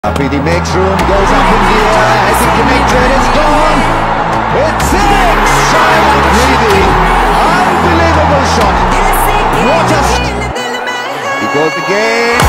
Afridi makes room, goes up in the air, has he connected, it's gone! It's six! Shahid Afridi! Unbelievable shot! What a... He goes again!